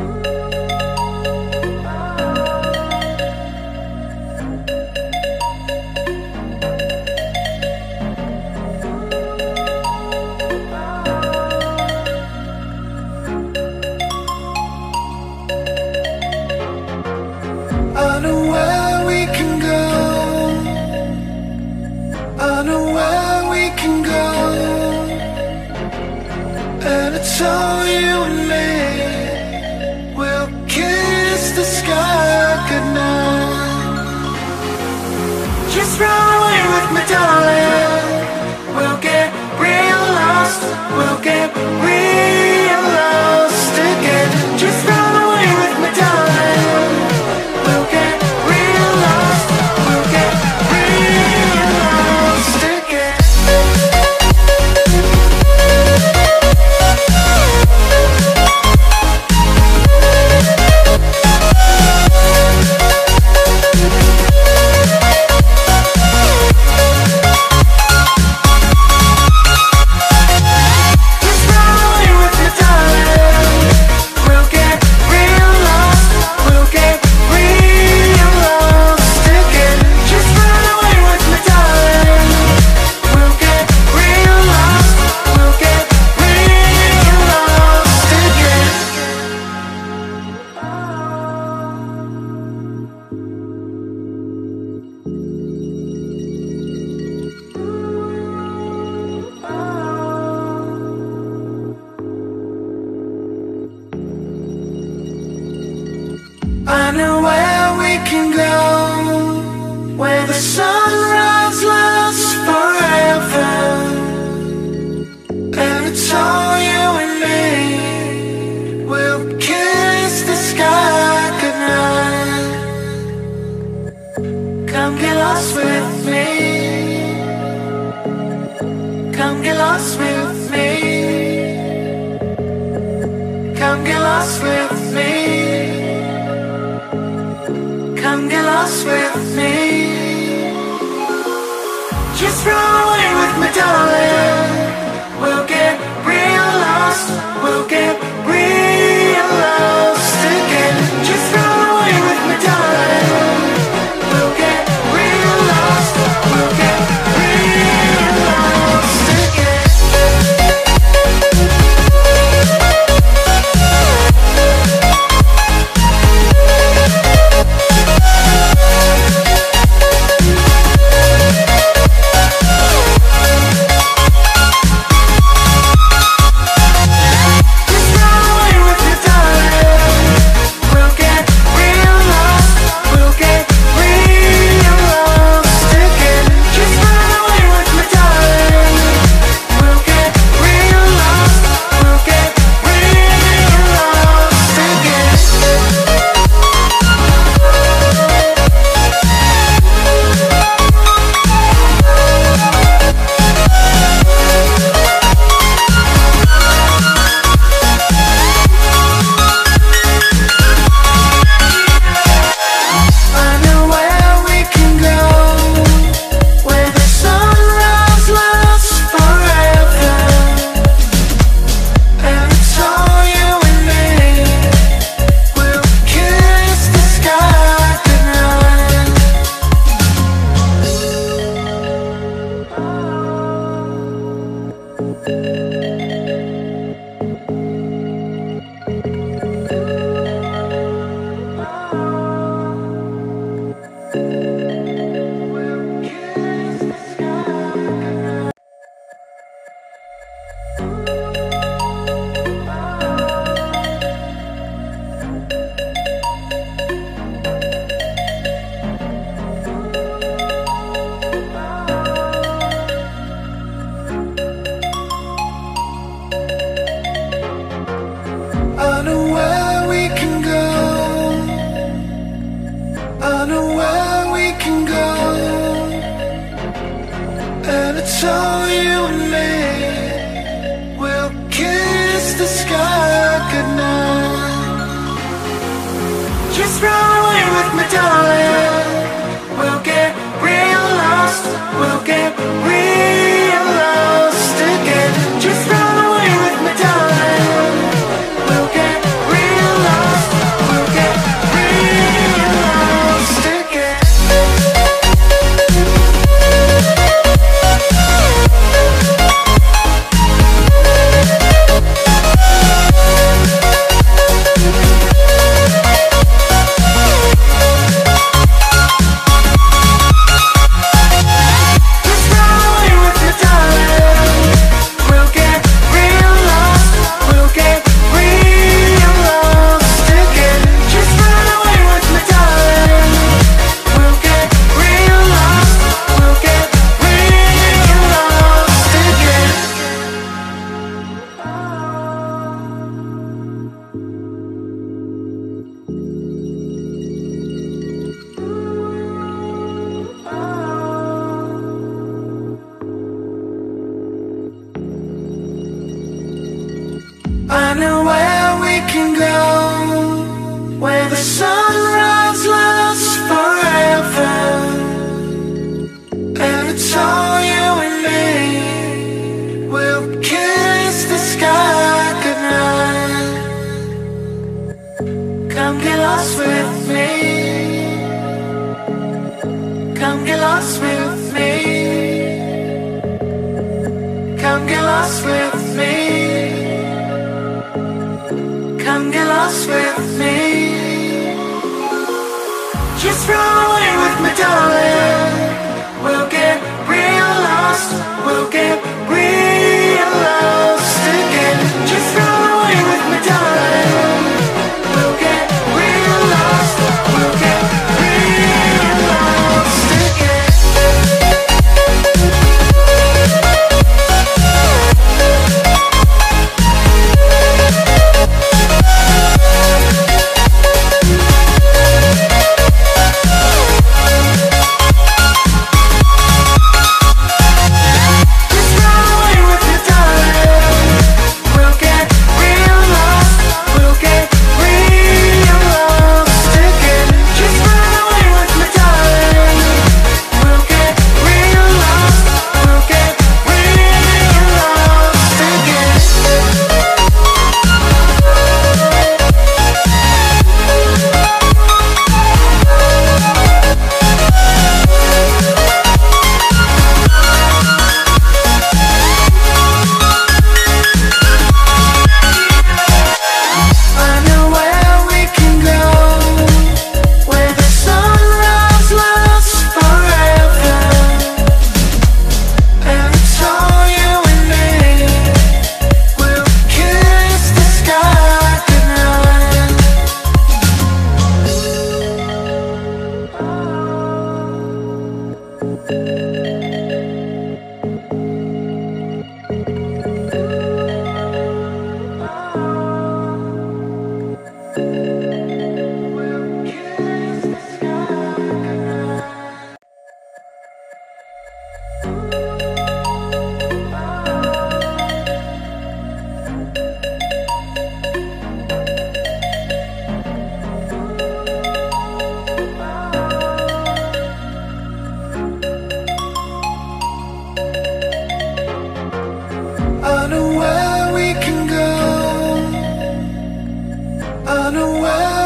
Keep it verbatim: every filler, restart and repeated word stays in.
I know where we can go. I know where we can go. And it's all you and me. We'll kiss the sky goodnight. Just run away with me, darling. We'll get real lost. We'll get real lost again. Just run away with me, darling. We'll get real lost. We'll get real lost again. Just run away with me, darling. We'll get real lost. We'll get real lost again. Just run away with me, darling. We'll get real lost. We'll get real lost again. I know where we can go, where the sunrise lasts forever. And it's all you and me. We'll kiss the sky goodnight. Come get lost with me. Come get lost with me. Come get lost with me. Come get lost with me. Just run away with me, darling. We'll get real lost. We'll get real lost again. Just run away with me, darling. We'll get real lost. We'll get real lost again. It's all you and me. We'll kiss the sky goodnight. Just run away with me, darling. We'll get real lost. We'll get real lost again. Just run away with me, darling. We'll get real lost. Come get lost with me. Come get lost with me. Come get lost with me. Come get lost with me. Just run away with me, darling. We'll get real lost. We'll get real lost again. Just run away with me, darling. We'll get real lost. We'll get real lost again. I know where we can go. I know where